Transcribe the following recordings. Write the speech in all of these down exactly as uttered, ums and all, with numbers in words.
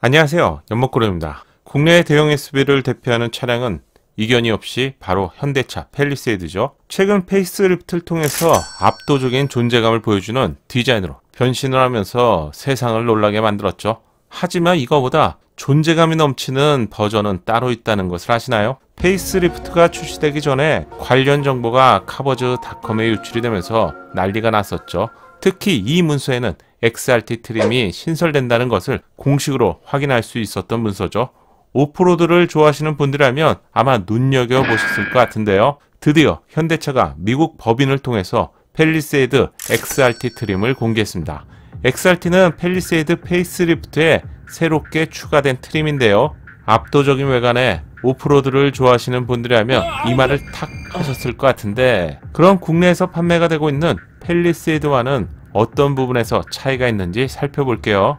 안녕하세요, 연목그룹입니다. 국내 대형 에스유브이를 대표하는 차량은 이견이 없이 바로 현대차 팰리세이드죠. 최근 페이스리프트를 통해서 압도적인 존재감을 보여주는 디자인으로 변신을 하면서 세상을 놀라게 만들었죠. 하지만 이거보다 존재감이 넘치는 버전은 따로 있다는 것을 아시나요? 페이스리프트가 출시되기 전에 관련 정보가 카버즈닷컴에 유출이 되면서 난리가 났었죠. 특히 이 문서에는 엑스알티 트림이 신설된다는 것을 공식으로 확인할 수 있었던 문서죠. 오프로드를 좋아하시는 분들이라면 아마 눈여겨보셨을 것 같은데요. 드디어 현대차가 미국 법인을 통해서 팰리세이드 엑스알티 트림을 공개했습니다. 엑스알티는 팰리세이드 페이스리프트에 새롭게 추가된 트림인데요. 압도적인 외관에 오프로드를 좋아하시는 분들이라면 이 말을 탁 하셨을 것 같은데, 그럼 국내에서 판매가 되고 있는 팰리세이드와는 어떤 부분에서 차이가 있는지 살펴볼게요.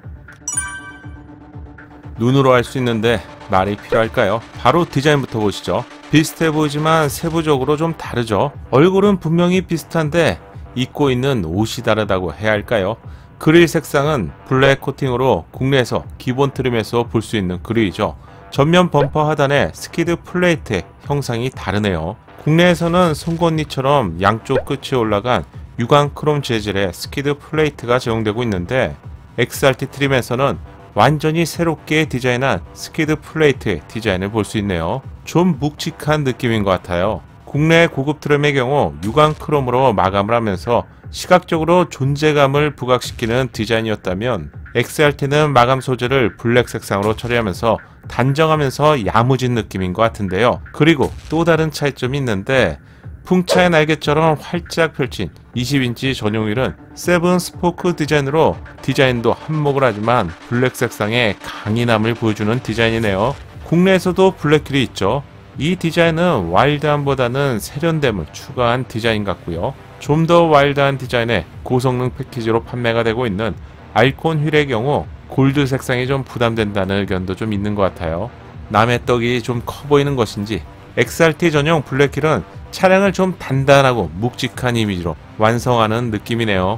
눈으로 알 수 있는데 말이 필요할까요? 바로 디자인부터 보시죠. 비슷해 보이지만 세부적으로 좀 다르죠. 얼굴은 분명히 비슷한데 입고 있는 옷이 다르다고 해야 할까요? 그릴 색상은 블랙 코팅으로 국내에서 기본 트림에서 볼 수 있는 그릴이죠. 전면 범퍼 하단에 스키드 플레이트의 형상이 다르네요. 국내에서는 송곳니처럼 양쪽 끝이 올라간 유광 크롬 재질의 스키드 플레이트가 제공되고 있는데, 엑스알티 트림에서는 완전히 새롭게 디자인한 스키드 플레이트의 디자인을 볼 수 있네요. 좀 묵직한 느낌인 것 같아요. 국내 고급 트림의 경우 유광 크롬으로 마감을 하면서 시각적으로 존재감을 부각시키는 디자인이었다면, 엑스알티는 마감 소재를 블랙 색상으로 처리하면서 단정하면서 야무진 느낌인 것 같은데요. 그리고 또 다른 차이점이 있는데, 풍차의 날개처럼 활짝 펼친 이십 인치 전용 휠은 세븐 스포크 디자인으로 디자인도 한몫을 하지만 블랙 색상의 강인함을 보여주는 디자인이네요. 국내에서도 블랙 휠이 있죠. 이 디자인은 와일드함보다는 세련됨을 추가한 디자인 같고요. 좀 더 와일드한 디자인의 고성능 패키지로 판매가 되고 있는 알콘 휠의 경우 골드 색상이 좀 부담된다는 의견도 좀 있는 것 같아요. 남의 떡이 좀 커 보이는 것인지 엑스알티 전용 블랙 휠은 차량을 좀 단단하고 묵직한 이미지로 완성하는 느낌이네요.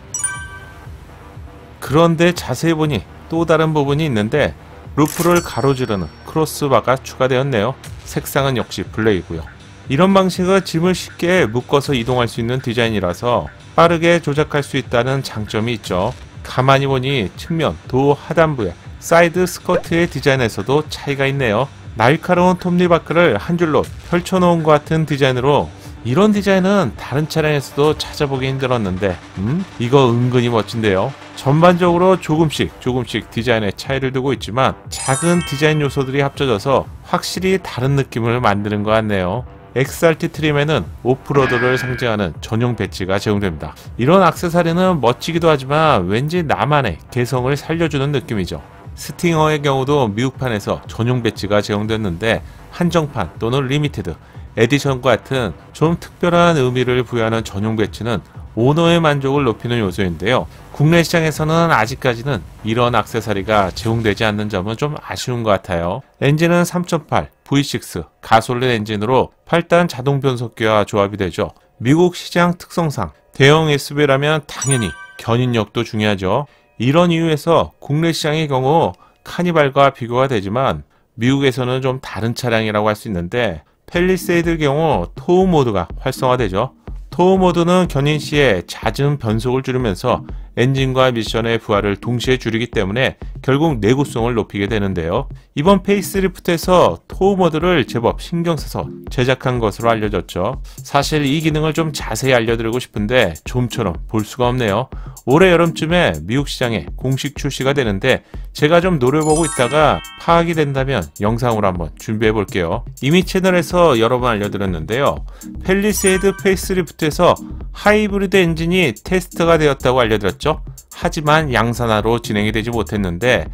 그런데 자세히 보니 또 다른 부분이 있는데, 루프를 가로지르는 크로스바가 추가되었네요. 색상은 역시 블랙이고요. 이런 방식은 짐을 쉽게 묶어서 이동할 수 있는 디자인이라서 빠르게 조작할 수 있다는 장점이 있죠. 가만히 보니 측면 도어 하단부에 사이드 스커트의 디자인에서도 차이가 있네요. 날카로운 톱니바크를 한 줄로 펼쳐놓은 것 같은 디자인으로, 이런 디자인은 다른 차량에서도 찾아보기 힘들었는데 음? 이거 은근히 멋진데요. 전반적으로 조금씩 조금씩 디자인의 차이를 두고 있지만 작은 디자인 요소들이 합쳐져서 확실히 다른 느낌을 만드는 것 같네요. 엑스알티 트림에는 오프로드를 상징하는 전용 배지가 제공됩니다. 이런 액세서리는 멋지기도 하지만 왠지 나만의 개성을 살려주는 느낌이죠. 스팅어의 경우도 미국판에서 전용 배지가 제공됐는데, 한정판 또는 리미티드 에디션과 같은 좀 특별한 의미를 부여하는 전용 배지는 오너의 만족을 높이는 요소인데요. 국내 시장에서는 아직까지는 이런 액세서리가 제공되지 않는 점은 좀 아쉬운 것 같아요. 엔진은 삼 점 팔 브이 식스 가솔린 엔진으로 팔 단 자동 변속기와 조합이 되죠. 미국 시장 특성상 대형 에스유브이라면 당연히 견인력도 중요하죠. 이런 이유에서 국내 시장의 경우 카니발과 비교가 되지만 미국에서는 좀 다른 차량이라고 할 수 있는데, 팰리세이드의 경우 토우 모드가 활성화되죠. 토우 모드는 견인 시에 잦은 변속을 줄이면서 엔진과 미션의 부하를 동시에 줄이기 때문에 결국 내구성을 높이게 되는데요. 이번 페이스리프트에서 토우 모드를 제법 신경 써서 제작한 것으로 알려졌죠. 사실 이 기능을 좀 자세히 알려드리고 싶은데 좀처럼 볼 수가 없네요. 올해 여름쯤에 미국 시장에 공식 출시가 되는데 제가 좀 노려보고 있다가 파악이 된다면 영상으로 한번 준비해 볼게요. 이미 채널에서 여러 번 알려드렸는데요. 팰리세이드 페이스리프트에서 하이브리드 엔진이 테스트가 되었다고 알려드렸죠. 하지만 양산화로 진행이 되지 못했는데,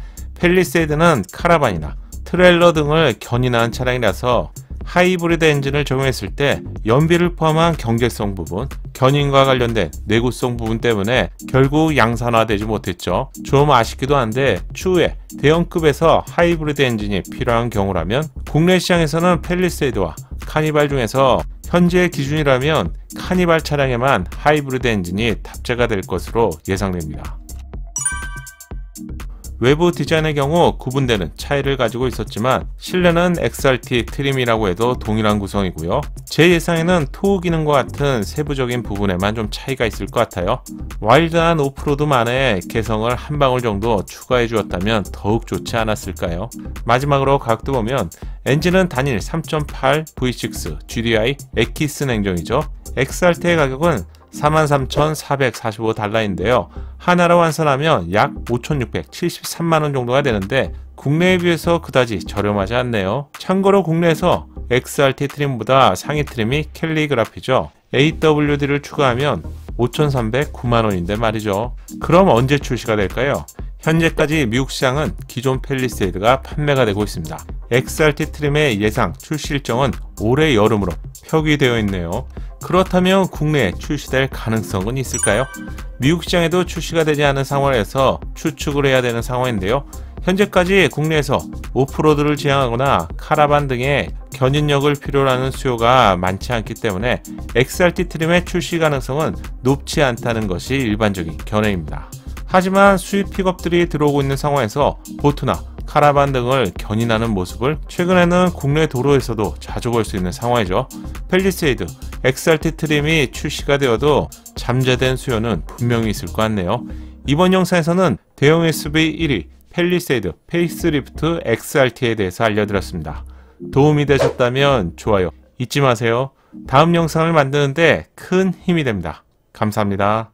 팰리세이드는 카라반이나 트레일러 등을 견인한 차량이라서 하이브리드 엔진을 적용했을 때 연비를 포함한 경제성 부분, 견인과 관련된 내구성 부분 때문에 결국 양산화되지 못했죠. 좀 아쉽기도 한데, 추후에 대형급에서 하이브리드 엔진이 필요한 경우라면 국내 시장에서는 팰리세이드와 카니발 중에서 현재 기준이라면 카니발 차량에만 하이브리드 엔진이 탑재가 될 것으로 예상됩니다. 외부 디자인의 경우 구분되는 차이를 가지고 있었지만 실내는 엑스알티 트림이라고 해도 동일한 구성이고요. 제 예상에는 토우 기능과 같은 세부적인 부분에만 좀 차이가 있을 것 같아요. 와일드한 오프로드만의 개성을 한 방울 정도 추가해 주었다면 더욱 좋지 않았을까요? 마지막으로 가격도 보면 엔진은 단일 삼 점 팔 브이 식스 지디아이 엑기스 냉정이죠. 엑스알티의 가격은 사만 삼천 사백사십오 달러인데요. 하나로 환산하면 약 오천육백칠십삼만 원 정도가 되는데 국내에 비해서 그다지 저렴하지 않네요. 참고로 국내에서 엑스알티 트림보다 상위 트림이 캘리그라피죠. 에이더블유디를 추가하면 오천삼백구만 원인데 말이죠. 그럼 언제 출시가 될까요? 현재까지 미국 시장은 기존 팰리세이드가 판매가 되고 있습니다. 엑스알티 트림의 예상 출시 일정은 올해 여름으로 표기되어 있네요. 그렇다면 국내에 출시될 가능성은 있을까요? 미국 시장에도 출시가 되지 않은 상황에서 추측을 해야 되는 상황인데요. 현재까지 국내에서 오프로드를 지향하거나 카라반 등의 견인력을 필요로 하는 수요가 많지 않기 때문에 엑스알티 트림의 출시 가능성은 높지 않다는 것이 일반적인 견해입니다. 하지만 수입 픽업들이 들어오고 있는 상황에서 보트나 카라반 등을 견인하는 모습을 최근에는 국내 도로에서도 자주 볼 수 있는 상황이죠. 팰리세이드, 엑스알티 트림이 출시가 되어도 잠재된 수요는 분명히 있을 것 같네요. 이번 영상에서는 대형 에스유브이 일 위 팰리세이드 페이스리프트 엑스알티에 대해서 알려드렸습니다. 도움이 되셨다면 좋아요 잊지 마세요. 다음 영상을 만드는데 큰 힘이 됩니다. 감사합니다.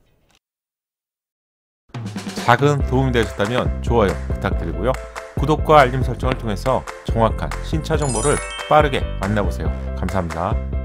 작은 도움이 되셨다면 좋아요 부탁드리고요. 구독과 알림 설정을 통해서 정확한 신차 정보를 빠르게 만나보세요. 감사합니다.